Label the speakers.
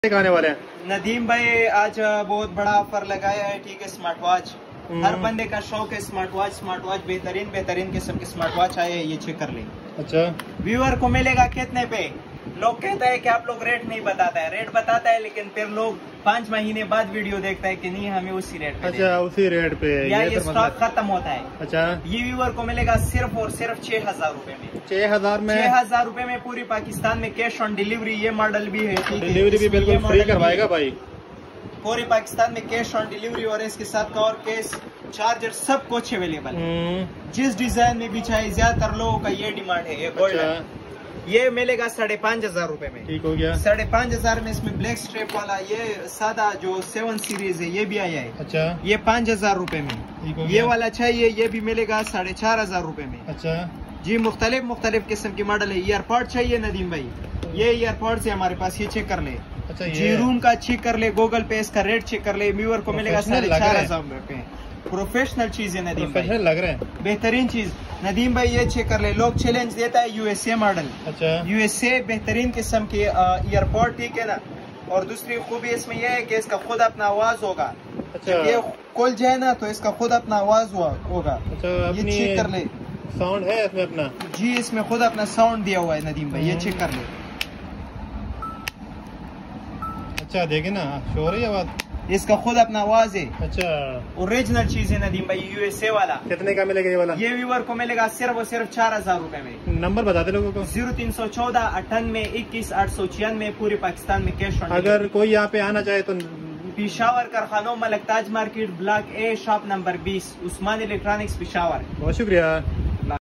Speaker 1: आने वाले हैं
Speaker 2: नदीम भाई आज बहुत बड़ा ऑफर लगाया है। ठीक है, स्मार्ट वॉच हर बंदे का शौक है। स्मार्ट वॉच बेहतरीन किस्म के स्मार्ट वॉच आए हैं, ये चेक कर ले।
Speaker 1: अच्छा,
Speaker 2: व्यूअर को मिलेगा कितने पे? लोग कहता है कि आप लोग रेट नहीं बताता है, रेट बताता है लेकिन फिर लोग 5 महीने बाद वीडियो देखता है कि नहीं हमें उसी रेट पे।
Speaker 1: अच्छा, उसी रेट पे
Speaker 2: या ये स्टॉक खत्म होता है।
Speaker 1: अच्छा,
Speaker 2: ये व्यूअर को मिलेगा सिर्फ और सिर्फ 6000 रूपए में।
Speaker 1: 6000 में
Speaker 2: 6000 रूपए में पूरी पाकिस्तान में कैश ऑन डिलीवरी। ये मॉडल भी है,
Speaker 1: डिलीवरी भी बिल्कुल फ्री करवाएगा भाई।
Speaker 2: पूरी पाकिस्तान में कैश ऑन डिलीवरी और इसके साथ कवर केस चार्जर सब कुछ अवेलेबल है। जिस डिजाइन में भी चाहिए, ज्यादातर लोगों का ये डिमांड है। ये गोल्डन ये मिलेगा 5500 रूपए में।
Speaker 1: ठीक हो गया।
Speaker 2: 5500 में इसमें ब्लैक स्ट्रिप वाला ये सादा जो 7 सीरीज है ये भी आया है। अच्छा, ये 5000 रूपए में। ये वाला चाहिए, ये भी मिलेगा 4500 रूपए में। अच्छा जी, मुख्तलिफ किस्म की मॉडल है। ईयरपॉड चाहिए नदीम भाई, ये ईयरपॉड है हमारे पास, ये चेक कर ले। अच्छा, जी रूम का चेक कर ले, गूगल पे इसका रेट चेक कर ले। व्यूअर को मिलेगा 4500 रूपए। प्रोफेशनल चीज है नदीम भाई,
Speaker 1: लग रहे हैं
Speaker 2: बेहतरीन चीज। नदीम भाई ये चेक कर ले, लोग चैलेंज देता है यूएसए मॉडल। अच्छा, यूएसए बेहतरीन किस्म के ईयरपॉड, ठीक है ना। और दूसरी खूबी इसमें यह है कि इसका खुद अपना आवाज होगा। अच्छा, ये खोल जाए ना तो इसका खुद अपना आवाज होगा। अच्छा, ये चेक कर ले,
Speaker 1: साउंड है इसमें अपना।
Speaker 2: जी, इसमें खुद अपना साउंड दिया हुआ है नदीम भाई, ये चेक कर ले।
Speaker 1: अच्छा, देखे ना, शोर है आवाज,
Speaker 2: इसका खुद अपना आवाज है। अच्छा, ओरिजिनल चीज है नदीम भाई, यूएसए वाला।
Speaker 1: कितने का मिलेगा ये वाला?
Speaker 2: ये व्यूअर को मिलेगा सिर्फ और सिर्फ 4000 रूपए में।
Speaker 1: नंबर बता दे लोगों को।
Speaker 2: 0314 98 21 896, पूरे पाकिस्तान में कैश ऑन।
Speaker 1: अगर कोई यहाँ पे आना चाहे तो
Speaker 2: पिशावर कारखानों, Malaktaj market, block A, shop number 20, Usman electronics, Peshawar.
Speaker 1: बहुत शुक्रिया।